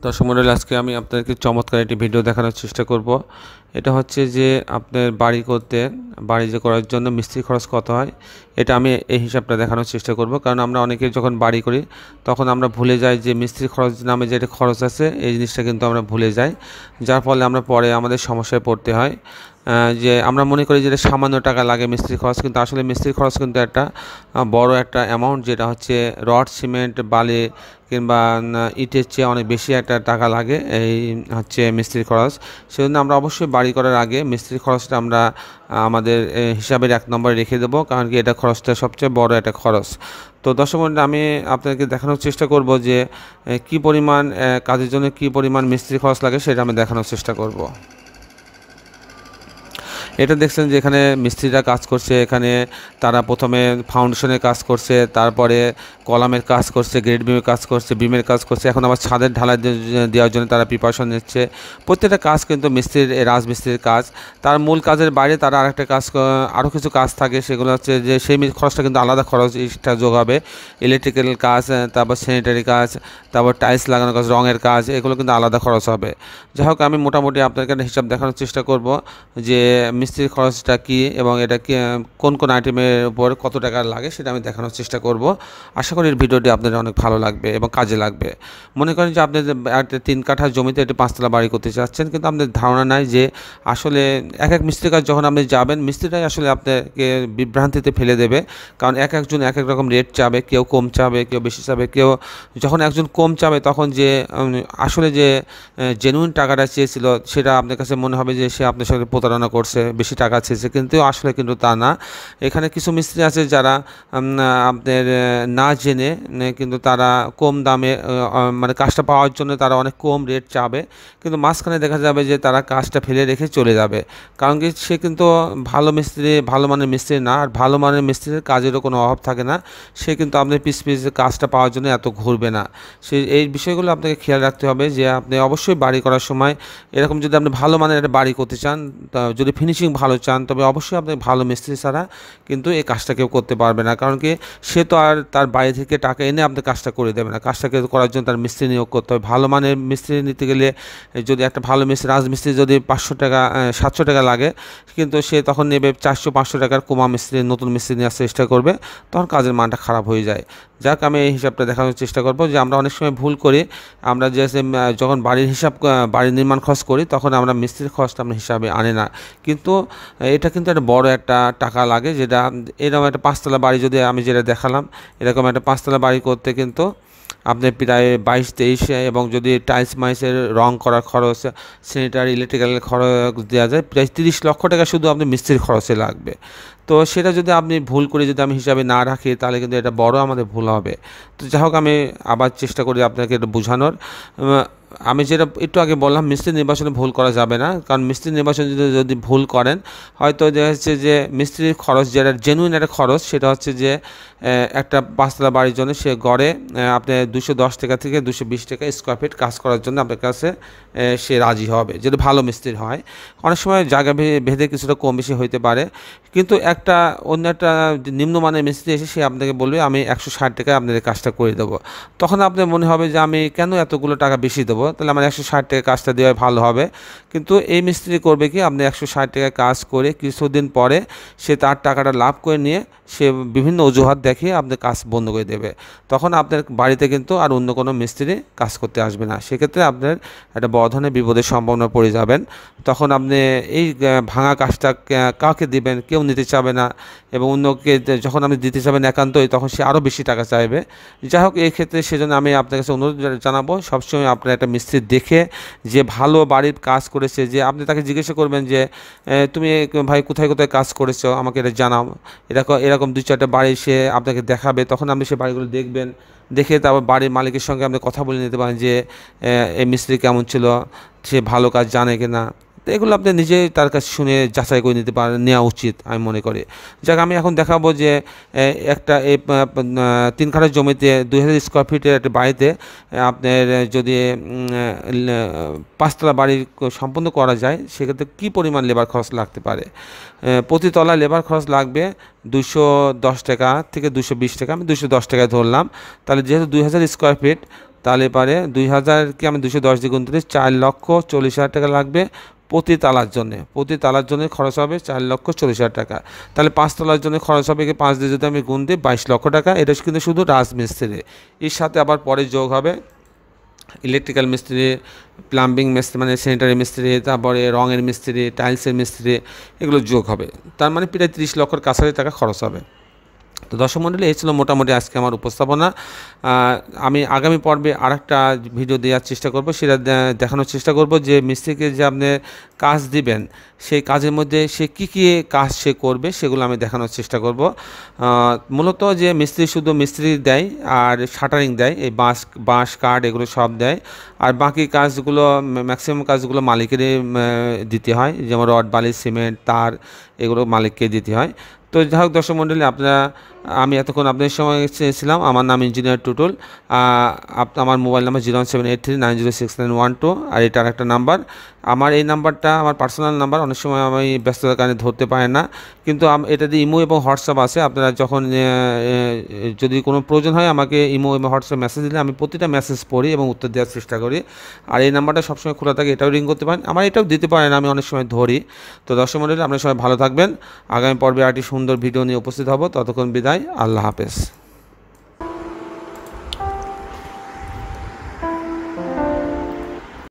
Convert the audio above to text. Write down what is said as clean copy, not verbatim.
দর্শক মণ্ডলী, আজকে আমি আপনাদেরকে চমৎকার একটি ভিডিও দেখানোর চেষ্টা করব। এটা হচ্ছে যে আপনার বাড়ি যে করার জন্য মিস্ত্রি খরচ কত হয়, এটা আমি এই হিসাবটা দেখানোর চেষ্টা করব। কারণ আমরা অনেকে যখন বাড়ি করি তখন আমরা ভুলে যাই যে মিস্ত্রি খরচ নামে যে একটা খরচ আছে, এই জিনিসটা কিন্তু আমরা ভুলে যাই, যার ফলে আমরা পরে আমাদের সমস্যায় পড়তে হয়। যে আমরা মনে করি যে এটা সামান্য টাকা লাগে মিস্ত্রি খরচ, কিন্তু আসলে মিস্ত্রি খরচ কিন্তু একটা বড় একটা অ্যামাউন্ট, যেটা হচ্ছে রড, সিমেন্ট, বালি কিংবা ইটের চেয়ে অনেক বেশি একটা টাকা লাগে এই হচ্ছে মিস্ত্রি খরচ। সেজন্য আমরা অবশ্যই বাড়ি করার আগে মিস্ত্রি খরচটা আমরা আমাদের হিসাবের 1 নম্বরে রেখে দেবো, কারণ কি এটা খরচটা সবচেয়ে বড় একটা খরচ। তো দর্শক মণ্ডলী, আমি আপনাদেরকে দেখানোর চেষ্টা করব যে কি পরিমাণ কাজের জন্য কি পরিমাণ মিস্ত্রি খরচ লাগে, সেটা আমি দেখানোর চেষ্টা করব। এটা দেখছেন যে এখানে মিস্ত্রিরা কাজ করছে, এখানে তারা প্রথমে ফাউন্ডেশনের কাজ করছে, তারপরে কলামের কাজ করছে, গ্রেড বিমের কাজ করছে, বিমের কাজ করছে, এখন আবার ছাদের ঢালাই দেওয়ার জন্য তারা প্রিপারেশন নিচ্ছে। প্রত্যেকটা কাজ কিন্তু রাজমিস্ত্রির কাজ। তার মূল কাজের বাইরে তারা আরেকটা কাজ, আরও কিছু কাজ থাকে, সেগুলো হচ্ছে যে সেই খরচটা কিন্তু আলাদা খরচ এক্সট্রা যোগ হবে। ইলেকট্রিক্যাল কাজ, তারপর স্যানিটারি কাজ, তারপর টাইলস লাগানোর কাজ, রঙের কাজ, এগুলো কিন্তু আলাদা খরচ হবে। যাই হোক, আমি মোটামুটি আপনাদের হিসাব দেখানোর চেষ্টা করব যে মিস্ত্রির খরচটা কী এবং এটা কি কোন কোন আইটেমের উপর কত টাকা লাগে, সেটা আমি দেখানোর চেষ্টা করব। আশা করি এই ভিডিওটি আপনাদের অনেক ভালো লাগবে এবং কাজে লাগবে। মনে করেন যে আপনি একটা 3 কাঠা জমিতে একটি 5তলা বাড়ি করতে চাচ্ছেন, কিন্তু আপনাদের ধারণা নাই যে আসলে এক মিস্ত্রির কাজ যখন আপনি যাবেন, মিস্ত্রিটাই আসলে আপনাকে বিভ্রান্তিতে ফেলে দেবে। কারণ একজন এক রকম রেট চাবে, কেউ কম চাবে, কেউ বেশি চাবে। যখন একজন কম চাবে, তখন যে আসলে যে জেনুইন টাকাটা চেয়েছিল, সেটা আপনার কাছে মনে হবে যে সে আপনার সাথে প্রতারণা করছে, বেশি টাকা চেয়েছে, কিন্তু আসলে কিন্তু তা না। এখানে কিছু মিস্ত্রি আছে যারা আপনার না জেনে কিন্তু তারা কম দামে মানে কাজটা পাওয়ার জন্য তারা অনেক কম রেট চাবে, কিন্তু মাঝখানে দেখা যাবে যে তারা কাজটা ফেলে রেখে চলে যাবে। কারণ কি, সে কিন্তু ভালো মানের মিস্ত্রি না, আর ভালো মানের মিস্ত্রির কাজেরও কোনো অভাব থাকে না। সে কিন্তু আপনার পিস কাজটা পাওয়ার জন্য এত ঘুরবে না। এই বিষয়গুলো আপনাকে খেয়াল রাখতে হবে যে আপনি অবশ্যই বাড়ি করার সময় এরকম যদি আপনি ভালো মানের একটা বাড়ি করতে চান, যদি ফিনিশিং ভালো চান, তবে অবশ্যই আপনি ভালো মিস্ত্রি ছাড়া কিন্তু এই কাজটা কেউ করতে পারবে না। কারণ কি, সে তো আর তার বাইরে থেকে টাকা এনে আপনি কাজটা করে দেবে না। কাজটাকে করার জন্য তার মিস্ত্রি নিয়োগ করতে হবে। ভালো মানের মিস্ত্রি নিতে গেলে যদি একটা ভালো রাজমিস্ত্রি যদি 500 টাকা 700 টাকা লাগে, কিন্তু সে তখন নেবে 400-500 টাকার কুমা মিস্ত্রি, নতুন মিস্ত্রি নেওয়ার চেষ্টা করবে, তখন কাজের মানটা খারাপ হয়ে যায়। যাক, আমি এই হিসাবটা দেখানোর চেষ্টা করব যে আমরা অনেক সময় ভুল করি। আমরা যখন বাড়ির নির্মাণ খরচ করি, তখন আমরা মিস্ত্রির খরচটা আমরা হিসাবে আনি না। কিন্তু এটা কিন্তু একটা বড় একটা টাকা লাগে, যেটা এরকম একটা 5তলা বাড়ি যদি আমি যেটা দেখালাম, এরকম একটা 5তলা বাড়ি করতে কিন্তু আপনি প্রায় 22-23, এবং যদি টাইলস মাইসের রং করার খরচ, স্যানিটারি, ইলেকট্রিক্যালের খরচ দেওয়া যায়, প্রায় 30 লক্ষ টাকা শুধু আপনি মিস্ত্রির খরচে লাগবে। তো সেটা যদি আপনি ভুল করে যদি আমি হিসাবে না রাখি, তাহলে কিন্তু এটা বড় আমাদের ভুল হবে। তো যাই হোক, আমি আবার চেষ্টা করি আপনাকে এটা বোঝানোর। আমি যেটা একটু আগে বললাম, মিস্ত্রি নির্বাচনে ভুল করা যাবে না। কারণ মিস্ত্রি নির্বাচনে যদি ভুল করেন, হয়তো দেখা যাচ্ছে যে মিস্ত্রির খরচ যেটা জেনুইন একটা খরচ, সেটা হচ্ছে যে একটা 5তলা বাড়ির জন্য সে গড়ে আপনি 210 টাকা থেকে 220 টাকা স্কোয়ার ফিট কাজ করার জন্য আপনার কাছে সে রাজি হবে, যদি ভালো মিস্ত্রি হয়। অনেক সময় জায়গা ভেদে কিছুটা কম বেশি হইতে পারে, কিন্তু অন্য একটা নিম্নমানের মিস্ত্রি এসে সে আপনাকে বলবে আমি 160 টাকায় আপনাদের কাজটা করে দেবো। তখন আপনার মনে হবে যে আমি কেন এতগুলো টাকা বেশি দেবো, তাহলে আমার 160 টাকায় কাজটা দেওয়া ভালো হবে। কিন্তু এই মিস্ত্রি করবে কি, আপনি 160 টাকায় কাজ করে কিছুদিন পরে সে তার টাকাটা লাভ করে নিয়ে সে বিভিন্ন অজুহাত দেখিয়ে আপনার কাজ বন্ধ করে দেবে। তখন আপনার বাড়িতে কিন্তু আর অন্য কোনো মিস্ত্রি কাজ করতে আসবে না। সেক্ষেত্রে আপনার একটা বড় ধরনের বিপদের সম্ভাবনা পড়ে যাবেন। তখন আপনি এই ভাঙা কাজটা কাকে দিবেন, কেউ নিতে চাবে না, এবং অন্যকে যখন আপনি দিতে চাবেন একান্তই, তখন সে আরও বেশি টাকা চাইবে। যাই হোক, এই ক্ষেত্রে সেজন্য আমি আপনার কাছে অনুরোধ জানাবো, সবসময় আপনার একটা মিস্ত্রি দেখে, যে ভালো বাড়ির কাজ করেছে, যে আপনি তাকে জিজ্ঞাসা করবেন যে তুমি ভাই কোথায় কোথায় কাজ করেছো, আমাকে এটা জানাও। এরকম 2-4টা বাড়ি সে আপনাকে দেখাবে, তখন আপনি সেই বাড়িগুলো দেখবেন। দেখে তারপর বাড়ির মালিকের সঙ্গে আপনি কথা বলে নিতে পারেন যে এই মিস্ত্রি কেমন ছিল, সে ভালো কাজ জানে কিনা। তো এগুলো আপনি নিজেই তার কাছে শুনে যাচাই করে নিতে পারেন, নেওয়া উচিত আমি মনে করি। যাক, আমি এখন দেখাবো যে একটা এই 3 কাঠা জমিতে 2000 স্কোয়ার ফিটের একটা বাড়িতে আপনার যদি 5তলা বাড়ি সম্পূর্ণ করা যায়, সেক্ষেত্রে কী পরিমাণ লেবার খরচ লাগতে পারে। প্রতি তলায় লেবার খরচ লাগবে 210 টাকা থেকে 220 টাকা, আমি 210 টাকায় ধরলাম। তাহলে যেহেতু 2000 স্কোয়ার ফিট, তাহলে পারে 2000কে আমি 210 দিয়ে গুণ দিলে 4,40,000 টাকা লাগবে প্রতি তালার জন্য। প্রতি তালার জন্য খরচ হবে 4,40,000 টাকা। তাহলে 5 তলার জন্য খরচ হবে কি 5 দিয়ে যদি আমি গুণ দিই 22 লক্ষ টাকা। এটা কিন্তু শুধু রাজমিস্ত্রি। এর সাথে আবার পরে যোগ হবে ইলেকট্রিক্যাল মিস্ত্রি, প্লাম্বিং মিস্ত্রি মানে স্যানিটারি মিস্ত্রি, তারপরে রঙের মিস্ত্রি, টাইলসের মিস্ত্রি, এগুলো যোগ হবে। তার মানে প্রায় 30 লক্ষের কাছাকাছি টাকা খরচ হবে। তো দর্শক মণ্ডলী, এই ছিল মোটামুটি আজকে আমার উপস্থাপনা। আমি আগামী পর্বে আরেকটা ভিডিও দেওয়ার চেষ্টা করব, সেটা দেখানোর চেষ্টা করব যে মিস্ত্রিকে যে আপনি কাজ দিবেন সেই কাজের মধ্যে সে কী কী কাজ সে করবে সেগুলো আমি দেখানোর চেষ্টা করব। মূলত যে মিস্ত্রি শুধু মিস্ত্রি দেয় আর শাটারিং দেয়, এই বাঁশ কাঠ এগুলো সব দেয়, আর বাকি কাজগুলো ম্যাক্সিমাম কাজগুলো মালিকেরই দিতে হয়, যেমন রড, বালি, সিমেন্ট, তার, এগুলো মালিককে দিতে হয়। তো যাই হোক দর্শক মণ্ডলী, আমি এতক্ষণ আপনাদের সময় ছিলাম। আমার নাম ইঞ্জিনিয়ার টুটুল। আমার মোবাইল নাম্বার 01783906912, আর এটার একটা নাম্বার। আমার এই নাম্বারটা আমার পার্সোনাল নাম্বার, অনেক সময় আমি ব্যস্ততার কারণে ধরতে পারি না, কিন্তু এটাতে ইমো এবং হোয়াটসঅ্যাপ আছে। আপনারা যখন যদি কোনো প্রয়োজন হয় আমাকে ইমো এবং হোয়াটসঅ্যাপ মেসেজ দিলে আমি প্রতিটা মেসেজ পড়ি এবং উত্তর দেওয়ার চেষ্টা করি। আর এই নাম্বারটা সবসময় খোলা থাকে, এটাও রিং করতে পারেন, আমার এটাও দিতে পারেন, আমি অনেক সময় ধরি। তো দর্শক মণ্ডলী, আপনারা সবাই ভালো থাকবেন। আগামী পর্বে আরেকটি সুন্দর ভিডিও নিয়ে উপস্থিত হব। ততক্ষণ বিদায়, আল্লাহ হাফেজ।